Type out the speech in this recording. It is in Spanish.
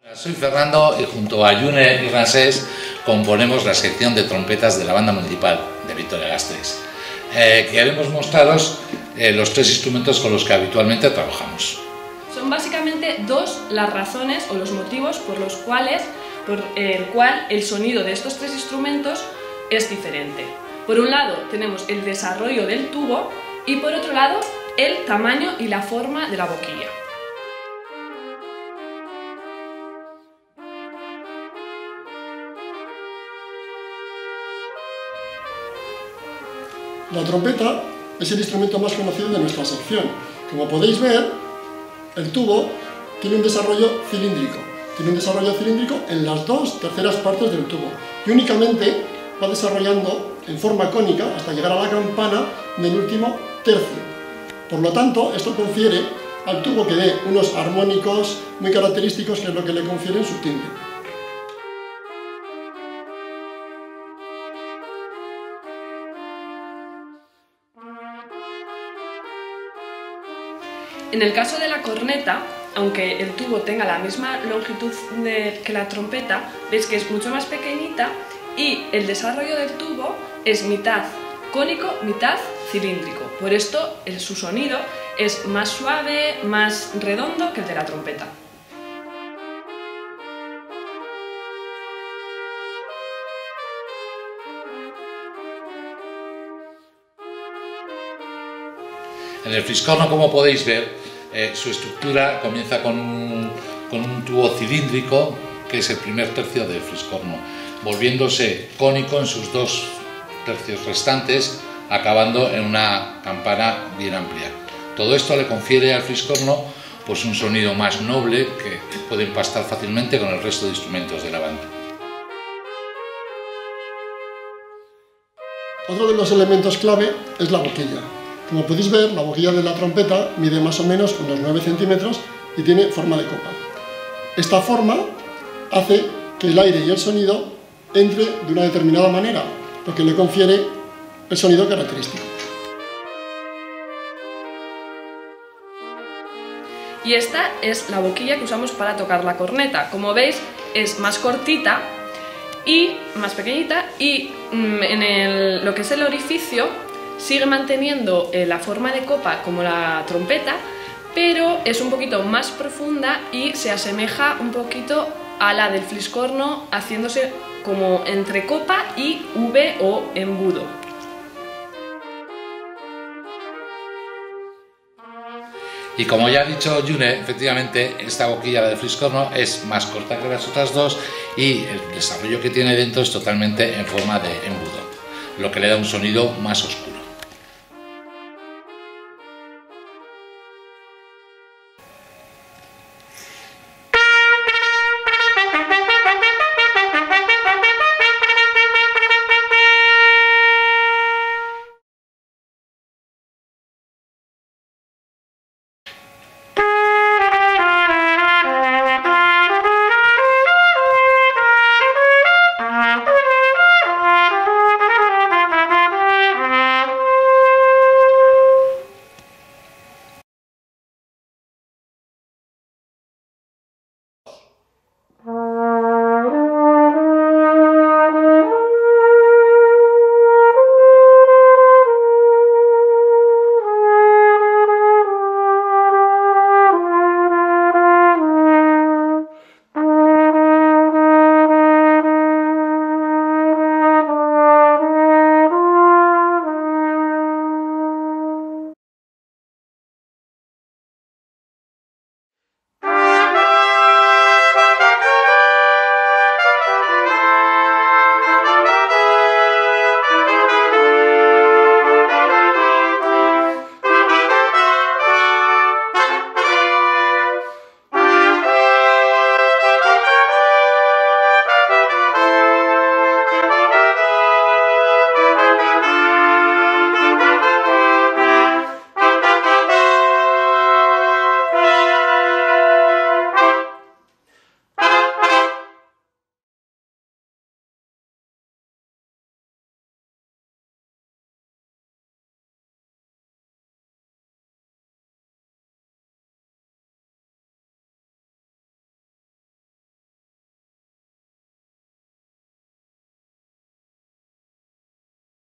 Soy Fernando y junto a Yune y Ramsés componemos la sección de trompetas de la Banda Municipal de Vitoria-Gasteiz. Queremos mostraros los tres instrumentos con los que habitualmente trabajamos. Son básicamente dos las razones o los motivos por el cual el sonido de estos tres instrumentos es diferente. Por un lado tenemos el desarrollo del tubo y por otro lado el tamaño y la forma de la boquilla. La trompeta es el instrumento más conocido de nuestra sección. Como podéis ver, el tubo tiene un desarrollo cilíndrico. Tiene un desarrollo cilíndrico en las dos terceras partes del tubo y únicamente va desarrollando en forma cónica hasta llegar a la campana del último tercio. Por lo tanto, esto confiere al tubo que dé unos armónicos muy característicos, que es lo que le confiere en su timbre. En el caso de la corneta, aunque el tubo tenga la misma longitud que la trompeta, veis que es mucho más pequeñita y el desarrollo del tubo es mitad cónico, mitad cilíndrico. Por esto su sonido es más suave, más redondo que el de la trompeta. En el fliscorno, como podéis ver, su estructura comienza con un tubo cilíndrico, que es el primer tercio del fliscorno, volviéndose cónico en sus dos tercios restantes, acabando en una campana bien amplia. Todo esto le confiere al fliscorno pues un sonido más noble que puede empastar fácilmente con el resto de instrumentos de la banda. Otro de los elementos clave es la boquilla. Como podéis ver, la boquilla de la trompeta mide más o menos unos 9 centímetros y tiene forma de copa. Esta forma hace que el aire y el sonido entre de una determinada manera, lo que le confiere el sonido característico. Y esta es la boquilla que usamos para tocar la corneta. Como veis, es más cortita y más pequeñita y lo que es el orificio sigue manteniendo la forma de copa como la trompeta, pero es un poquito más profunda y se asemeja un poquito a la del fliscorno, haciéndose como entre copa y V o embudo. Y como ya ha dicho Yune, efectivamente esta boquilla, la de fliscorno, es más corta que las otras dos y el desarrollo que tiene dentro es totalmente en forma de embudo, lo que le da un sonido más oscuro.